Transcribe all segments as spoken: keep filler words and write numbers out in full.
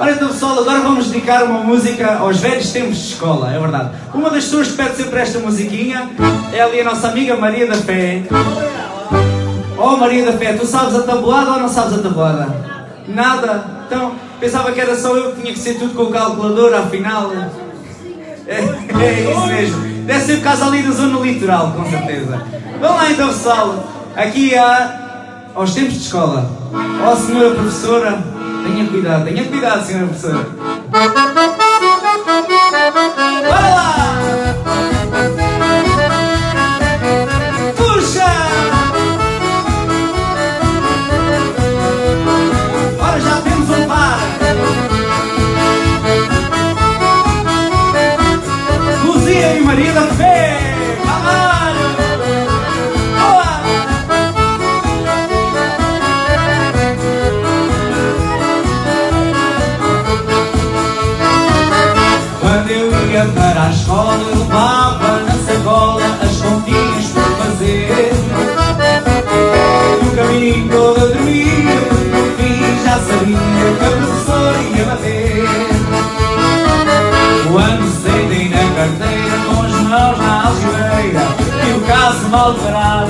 Ora então pessoal, agora vamos dedicar uma música aos velhos tempos de escola, é verdade. Uma das pessoas que pede sempre esta musiquinha é ali a nossa amiga Maria da Fé. Oh Maria da Fé, tu sabes a tabuada ou não sabes a tabuada? Nada? Então, pensava que era só eu que tinha que ser tudo com o calculador, afinal... É, é isso mesmo. Deve ser por causa ali da zona litoral, com certeza. Vamos lá então pessoal, aqui há... aos tempos de escola. Oh senhora professora, tenha cuidado, tenha cuidado senhora professora. Bora lá! Puxa! Ora já temos um par. Luzia e Maria da Fé. Trabalho! Boa! Quando eu ia para a escola, eu levava na sacola as continhas por fazer. No caminho todo eu dormia, porque no fim já sabia que a professora ia bater. Quando sentei na carteira, com as mãos na algibeira, e o caso mal parado.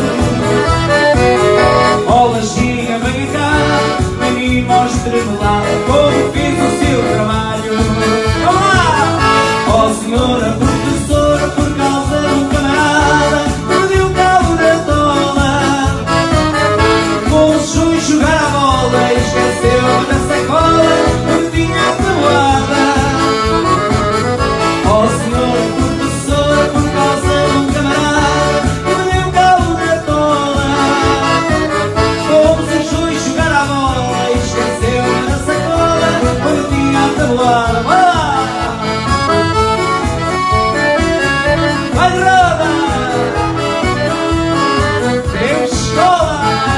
Oh, Laginha, vem cá, menino, mostre-me lá como fiz o seu trabalho. Vamos lá! Oh, senhora professora, por causa de um camarada, perdeu o cabo da tola. Começou a jogar a bola e esqueceu da sacola que tinha tabuada. Oh, senhora professora, por causa de um camarada, perdeu o cabo da tola. Começou a jogar a bola e esqueceu da sacola que tinha tabuada. Vai roda! Temos escola!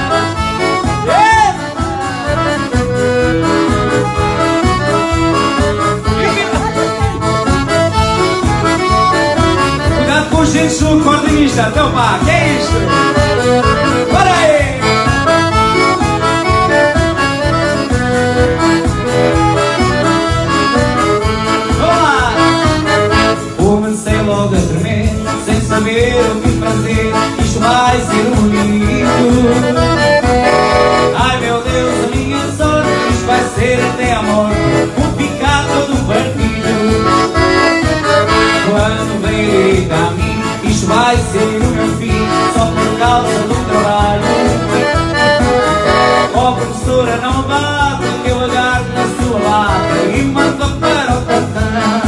Cuidado com os dentes do cordonista, então pá, que é isto? Bora aí! Vamos lá! Comecei logo a tremer, sem saber o que fazer, isto vai ser bonito. Ai meu Deus, a minha sorte, isto vai ser até a morte, vou ficar todo partido. Quando vem direito a mim, isto vai ser o meu fim, só por causa do trabalho. Oh professora, não bata, que eu agarro na sua lata e mando para o cartão.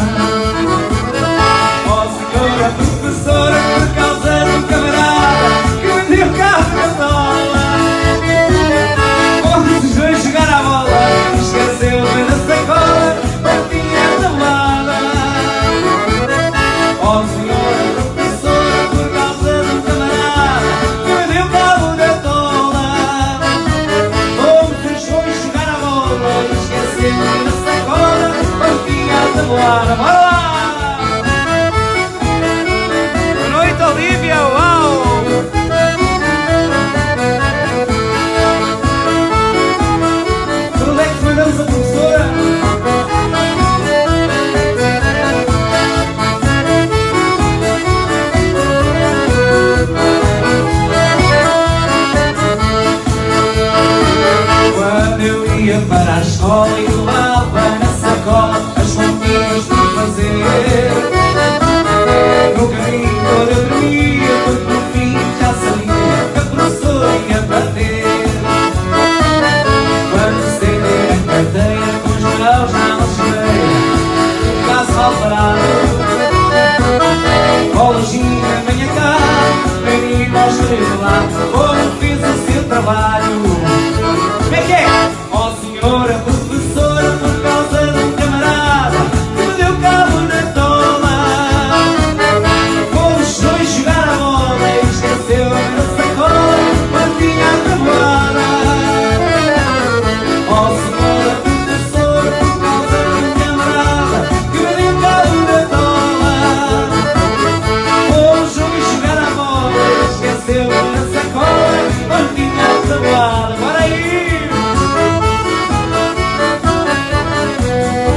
Professora, por causa de um camarada que vendeu o carro na tola. Onde os dois jogar a bola, esqueceu da sacola, partinha a tabuada. Oh senhora professora, por causa de um camarada que vendeu o carro na tola. Onde os dois jogar a bola, esqueceu da sacola, partinha a tabuada. Bora lá! Olivia, uau! Tudo é que mandamos a professora? Quando eu ia para a escola e levava na sacola as continhas por fazer. No caminho todo eu dormia, porque no fim já sabia que a professora ia bater. Quando estender a carteira com os mãos na algibeira, o caso mal parado. Oh Laginha, venha cá, vem e mostre-me lá como fiz o seu trabalho. Como é que é? Oh senhora professora, por causa de um camarada que me deu cabo na tola. Jogar a bola e esqueceu da sacola, partinha a tabuada. Oh senhora professora, por causa de um camarada que me deu cabo da tola. Oh, jogar a bola e esqueceu da sacola, partinha a tabuada. Bora aí!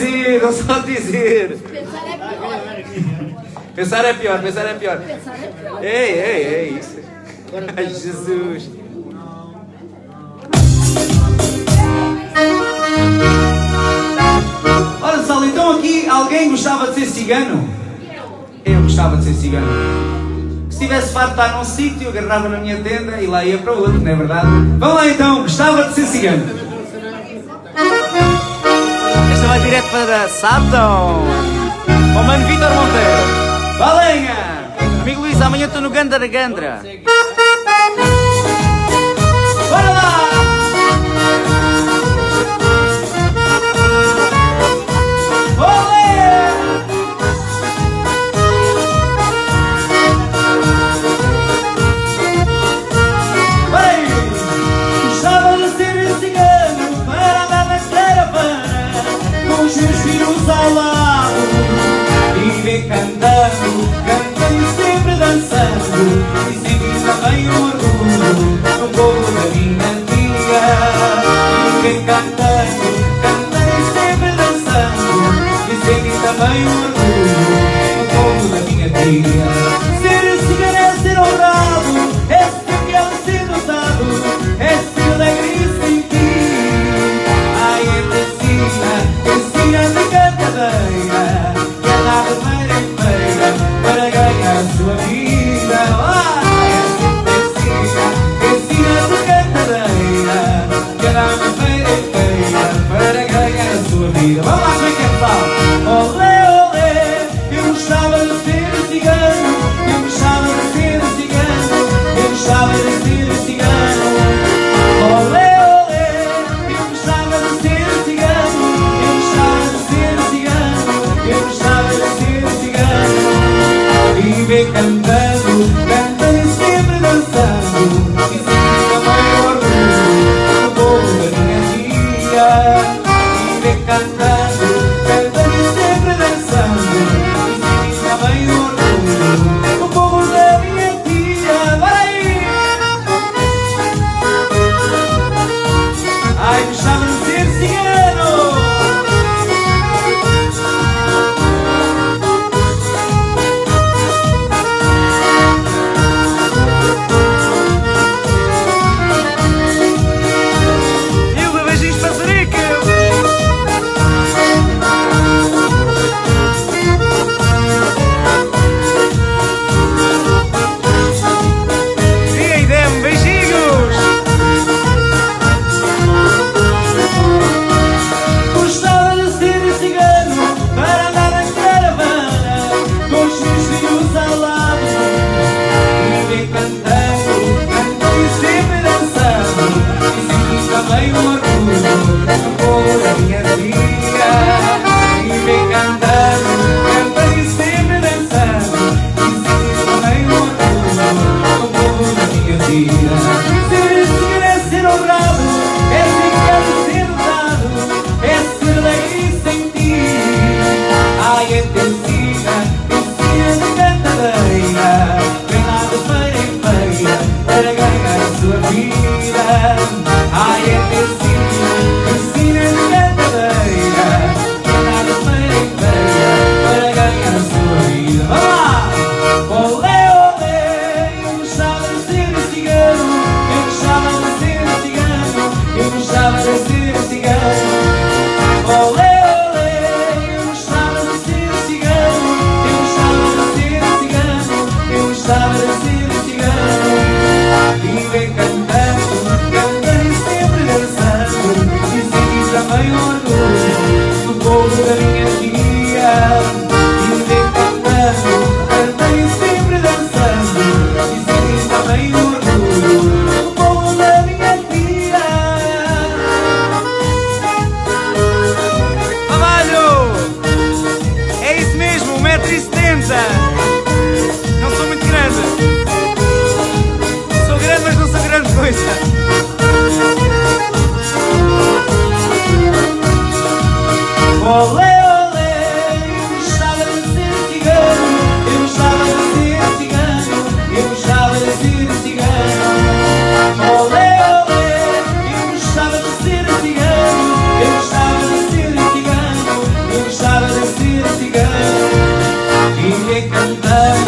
dizer, não só dizer. Pensar é pior. Pensar é pior, pensar é pior. Pensar é pior. Ei, ei, ei, isso. Ai, Jesus. Ora, pessoal, então aqui alguém gostava de ser cigano? Eu gostava de ser cigano. Se tivesse farto de estar num sítio, agarrava na minha tenda e lá ia para outro, não é verdade? Vamos lá então, gostava de ser cigano. Esta vai direto para Sabton. Para o mano Vítor Monteiro. Valenha! Amigo Luís, amanhã estou no Gandara Gandra. Bora lá! Olé! Vai! Gostava de ser cigano para andar na caravana com os meus filhos ao lado e ver cantando, cantando e sempre dançando e sentir também um orgulho no povo da minha antiga e ver cantando, cantando e sempre dançando e sentir também um orgulho no povo da minha antiga. Ser cigano é ser honrado, é ser fiel e ser dotado, é ser alegre e sentir. Ai, ensina, ensina de cantadeira, que anda de feira em feira para ganhar a sua vida. Ai, ensina, ensina de cantadeira, que anda de feira em feira para ganhar a sua vida. Vamos lá, como é que é, pessoal? Olé, olé, eu gostava de ser cigano, eu gostava de ser cigano, eu gostava de ser cigano. Olé, olé, eu gostava de ser cigano, eu gostava de ser cigano, eu gostava de ser cigano. E ver cantando, cantando e sempre dançando, e sempre também orgulho do povo da minha tia. E ver cantando, cantando e sempre dançando, e sempre também orgulho do povo da minha tia. Vai aí! Ai, gostava de ser cigano!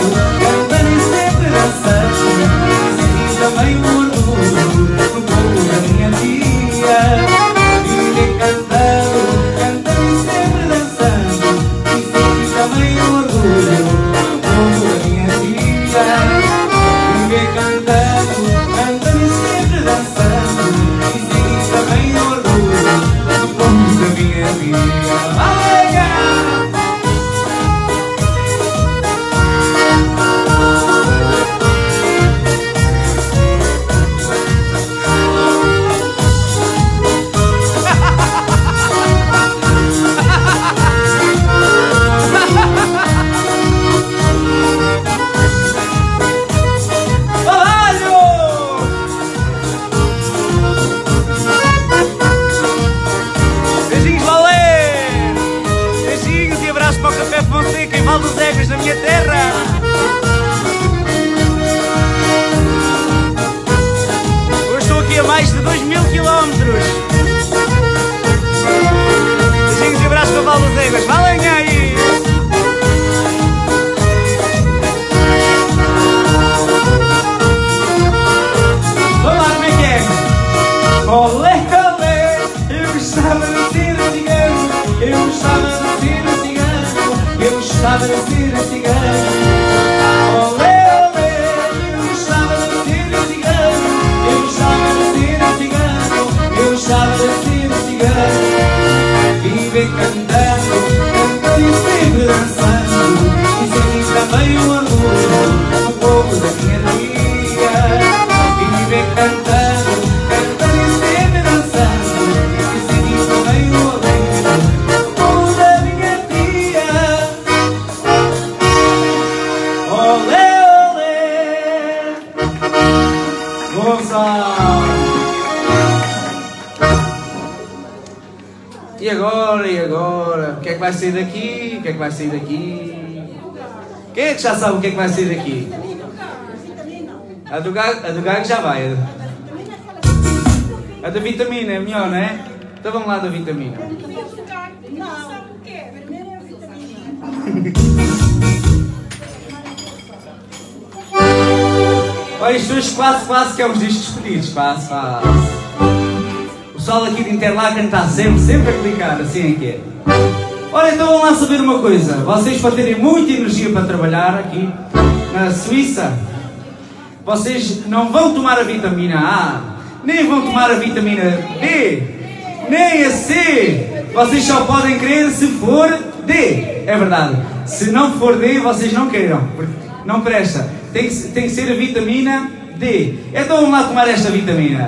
cantando e sempre dançando. Senti também o orgulho no povo da minha tia. Viver cantando, cantando e sempre dançando. E senti também o orgulho no povo da minha tia. Viver cantando, cantando e sempre dançando. E senti também o orgulho no povo da minha tia. Dos Egos, na minha terra. Eu estou aqui a mais de dois mil quilómetros. Beijinhos e abraços para o Val dos Egos. Valem aí! Vamos lá, como é que é? Olé, olé, eu gostava de ser cigano, eu gostava de ser cigano, eu gostava de ser cigano. Olé, olé, eu gostava de ser cigano, eu gostava de ser cigano, eu gostava de ser cigano. Viver cantando, cantando e sempre dançando, e senti também o orgulho do povo da minha tia. Viver cantando, cantando e sempre dançando, e senti também o orgulho do povo da minha tia. Olé, olé, Gonçalo. E agora, e agora? O que é que vai sair daqui? O que é que vai sair daqui? Quem é que já sabe o que é que vai sair daqui? A do gago, a do gago já vai. A da vitamina é melhor, não é? Então vamos lá da vitamina. Não, sabe o quê? Primeiro é a vitamina. Olha, isto hoje quase, quase que é uns discos pedidos. Quase, quase. O pessoal aqui de Interlaken está sempre, sempre a clicar, assim é que é. Ora, então vamos lá saber uma coisa. Vocês, para terem muita energia para trabalhar aqui na Suíça, vocês não vão tomar a vitamina A, nem vão tomar a vitamina D, nem a C. Vocês só podem querer se for D. É verdade. Se não for D, vocês não queiram, porque não presta. Tem que, tem que ser a vitamina D. Então vamos lá tomar esta vitamina.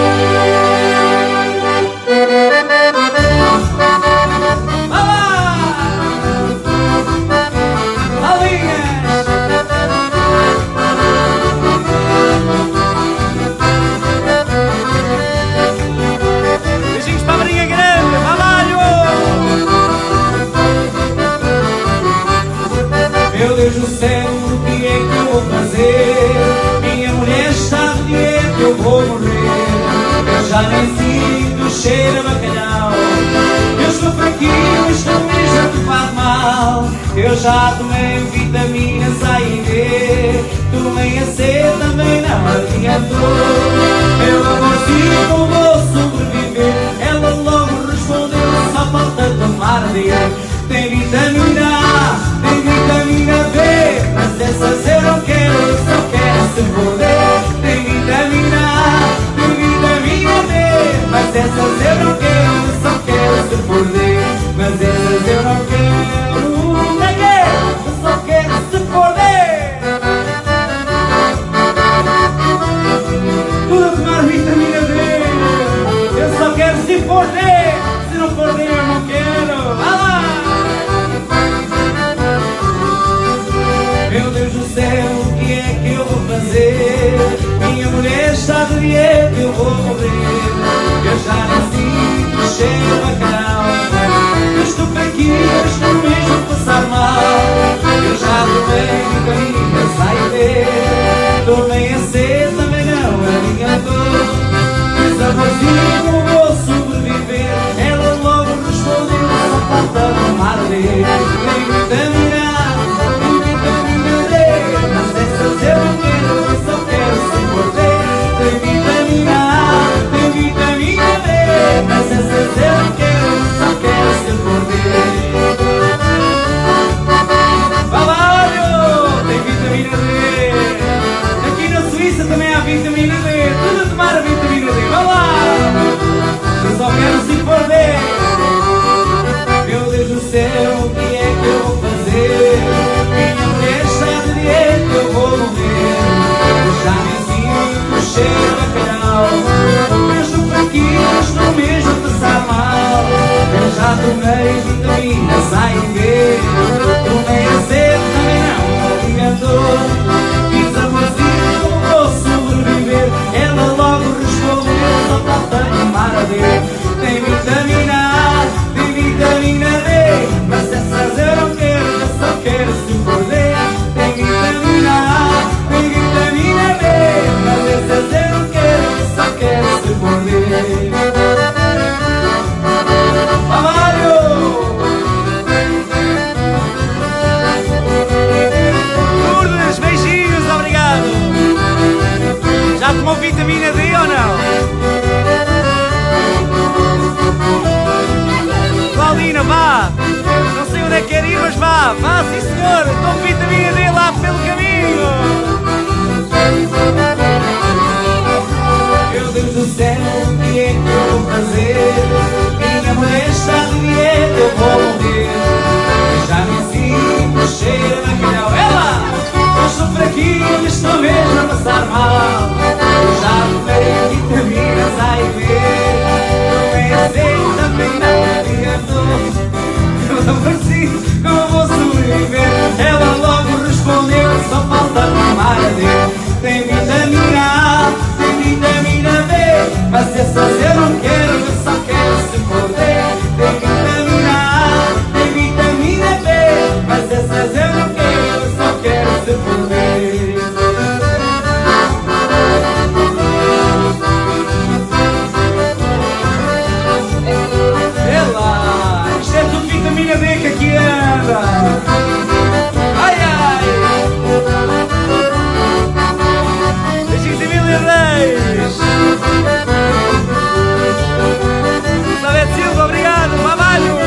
Beijinhos para a Marinha Grande, trabalho! Meu Deus do céu, o que é que eu vou fazer? Minha mulher está de dieta, eu vou morrer. Eu já nem sinto cheiro a bacalhau. Eu estou fraquinho, estou mesmo que faz mal. Eu já tomei vitaminas A e D, tomei a C, também não adiantou. Meu amorzinho, vou sobreviver. Ela logo respondeu, só falta tomar D. Tem vitamina A, tem vitamina B, mas essas eu não quero, eu só quero se for D. Tem vitamina A, tem vitamina B, mas essas eu não quero, eu só quero se for D. Mas essas eu não quero, não quero, eu só quero se for D. Tudo a tomar vitamina D, eu só quero se for D. Se não for D eu não quero, vá lá! Meu Deus do céu, o que é que eu vou fazer? Minha mulher está de dieta, eu vou morrer. Eu já nem sinto cheiro a bacalhau. Eu estou fraquinho, estou mesmo a passar mal. Eu já tomei vitaminas A e D, tomei a C, também não adiantou. Mas amorzinho, vou sobreviver. Ela logo respondeu, só falta tomar D. Tem vitamina A, tem vitamina D, vitamina D ou não? Paulina, vá! Não sei onde é que quer ir, mas vá! Vá, sim senhor! Tome vitamina D lá pelo caminho! Meu Deus do céu, o que é que eu vou fazer? Minha mulher está de dieta, eu vou morrer. Já me sinto cheia de bacalhau. Ela! Eu estou fraquinho, estou mesmo a passar mal. Eu já tomei vitaminas A e B. Tomei azeite também na dia todo. Eu não consigo, como vou sobreviver? Ela logo respondeu, só falta tomar a D. Tem vitamina A, tem vitamina B, mas essas eu não quero, eu só quero se poder. Tem vitamina A, tem vitamina B, mas essas eu não quero, eu só quero se poder. Ela, isto é tudo vitamina D que aqui anda. Ai ai! Beijinhos de Emília Reis! Elizabeth Silva, obrigado! Babalho!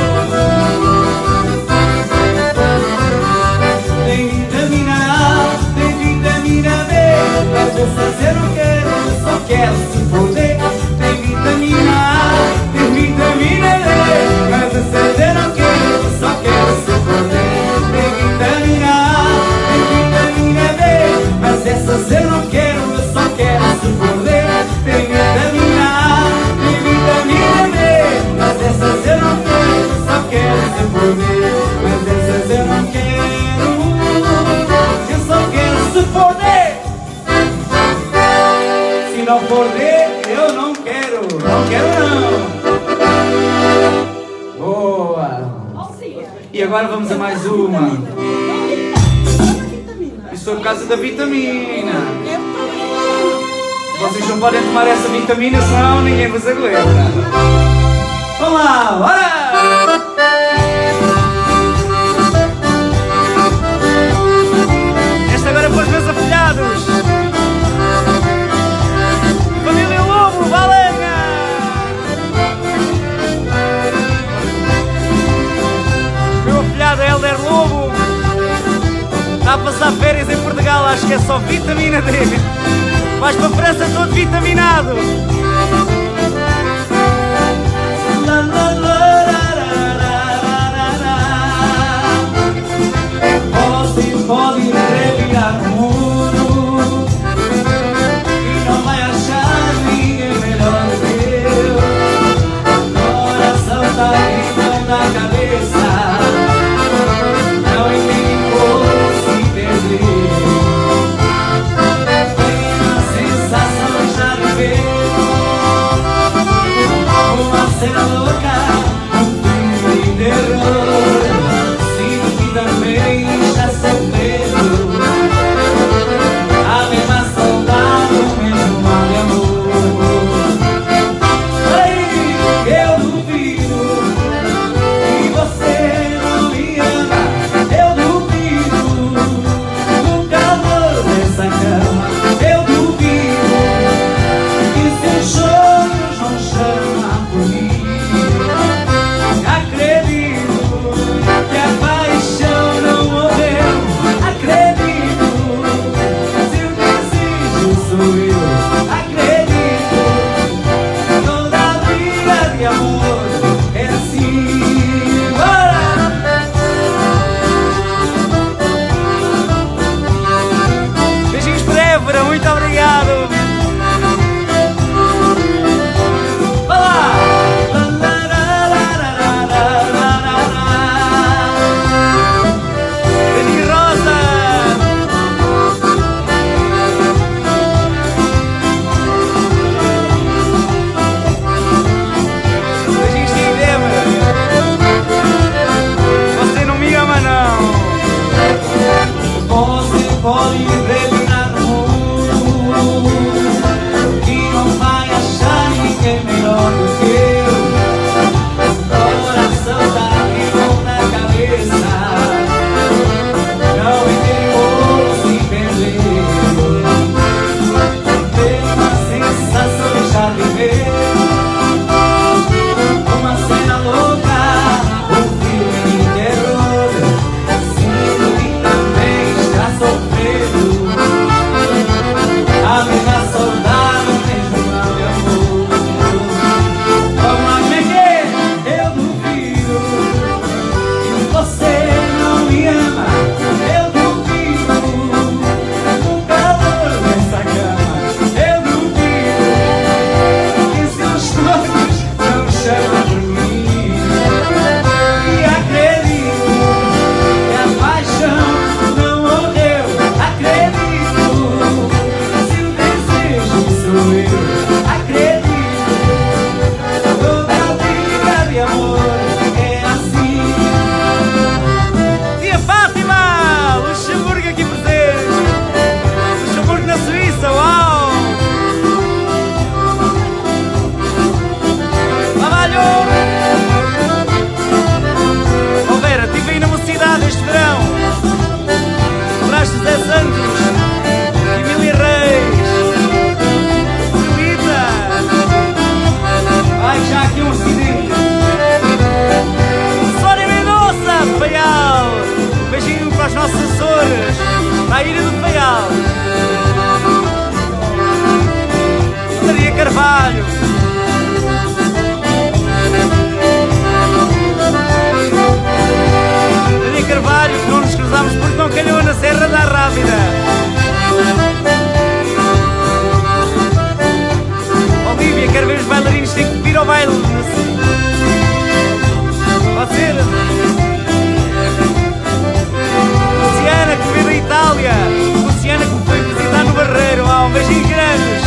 Tem vitamina A, tem vitamina B, mas essas eu não quero, eu só quero se poder. Tem vitamina A, tem vitamina D, mas essas eu não quero, eu só quero se poder. Tem vitamina A, tem vitamina B, mas essas eu não quero, eu só quero se poder. Tem vitamina A, tem vitamina B, mas essas eu não quero, eu só quero se poder. Mas essas eu não quero, eu só quero se poder. Se não for D, eu não quero, não quero não. Boa. E agora vamos a mais uma. Isso foi por causa da vitamina. Vocês não podem tomar essa vitamina, senão ninguém vos aguenta. Vamos lá, bora! Esta agora é para os meus afilhados. Família Lobo, Valenga! Meu afilhado é Helder Lobo. Está a passar férias em Portugal, acho que é só vitamina D. Vais para a França todo vitaminado. Você pode revirar o mundo e não vai achar ninguém melhor que eu. Coração tá limão na cabeça, não entende como se perder. Uma cena louca, um filme de terror. Sinto que também está sofrendo a mesma saudade, o mesmo mal de amor. Aí eu duvido que você não me ama. Eu duvido do calor dessa cama. Eu duvido que seus sonhos não chamam por mim. Acredito que a paixão não morreu. Acredito, se o desejo sou eu. Acredito, toda a vida de amor é assim. Bora! Beijinhos para Évora, muito obrigado! Pode revirar o mundo e não vai achar ninguém melhor do que eu. Coração tá limão na cabeça, não entende como se perder. Mesmo assim Santos, Emília Reis, Lita. Ai, já aqui um acidente. Sónia Mendonça, Faial. Beijinho para os nossos Açores, para a Ilha do Faial. Maria Carvalho. Maria Carvalho, que não nos cruzamos porque não calhou na Serra da Rábida. Olívia, quero ver os bailarinos, tem que vir ao baile. Pode ser? Luciana, que veio da Itália. Luciana, que me foi visitar no Barreiro. Ah, um beijinho grande.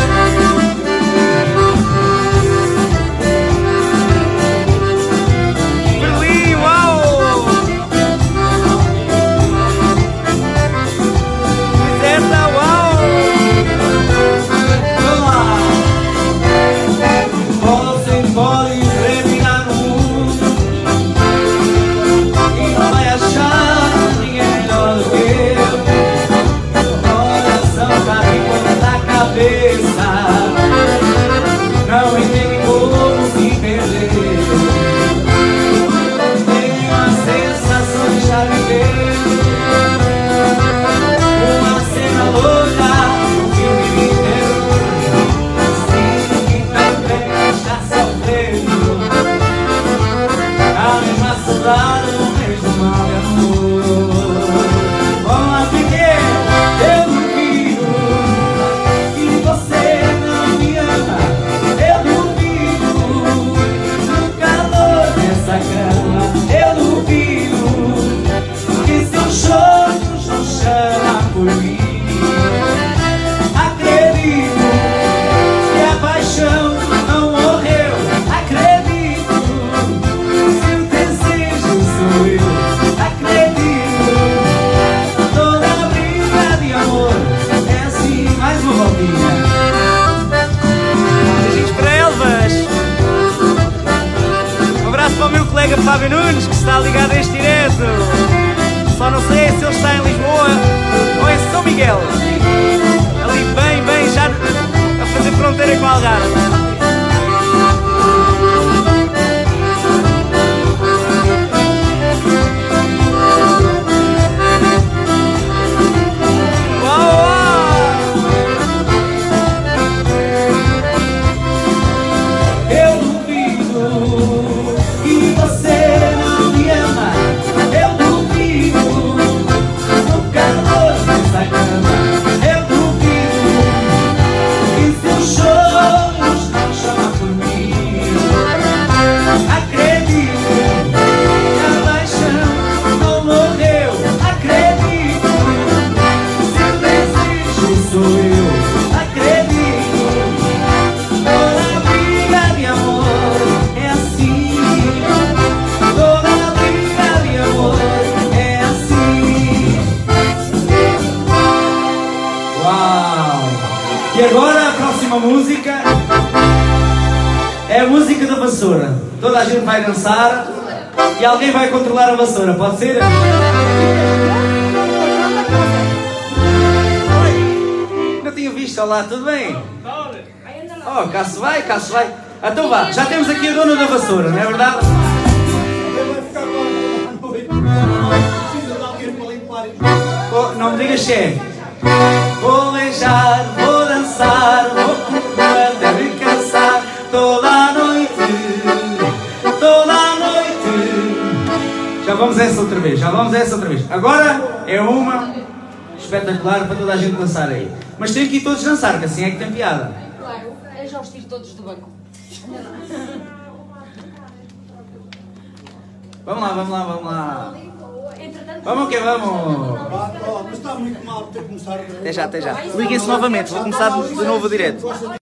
Berlim, uau! Liseta, uau! Vamos lá! Você pode terminar no mundo e não vai achar ninguém melhor do que eu. Coração tá de ponta cabeça, não entende como se perder. Tem uma sensação de estar vivendo uma cena louca, um filme de terror. Sinto que também está sofrendo a mesma saudade, o mesmo mal de amor. Vamos lá, pequeno, eu duvido que você não me ama. Eu duvido no calor dessa cama. Eu duvido que seus sonhos não chamam por mim. Acredito que a paixão não morreu. Acredito se o desejo sou eu. Acredito toda briga de amor é assim. Mais uma voltinha. Beijinhos para Elvas. Um abraço para o meu colega Fábio Nunes, que está ligado a este direto. Só não sei se ele está em Lisboa ou em São Miguel. Ali bem, bem, já a fazer fronteira com Algarve. Uau, uau! Eu duvido que você não me ama. Eu duvido no calor dessa cama. Eu duvido que seus sonhos não chamam por mim. Acredito que a paixão não morreu. Acredito se o desejo sou eu. Acredito toda briga de amor é assim. Toda briga de amor é assim. Uau! E agora a próxima música é a música da vassoura. Toda a gente vai dançar e alguém vai controlar a vassoura, pode ser? Oi, não tinha visto, olá, tudo bem? Oh, cá se vai, cá se vai. Então vá, já temos aqui a dona da vassoura, não é verdade? Vai ficar com a noite. Precisa de alguém para limpar isto. Oh, não me digas chefe. Vou beijar, vou dançar, vou correr até me cansar toda a noite, toda a noite. Já vamos a essa outra vez, já vamos a essa outra vez. Agora é uma espetacular para toda a gente dançar aí. Mas tem que ir todos dançar, que assim é que tem piada. Claro, eu já os tiro todos do banco. Vamos lá, vamos lá, vamos lá. Entretanto, Vamos que vamos. Ah, oh, mas está muito mal ter que começar outra vez. Até já, até já. Liguem-se novamente, vou começar de novo direto.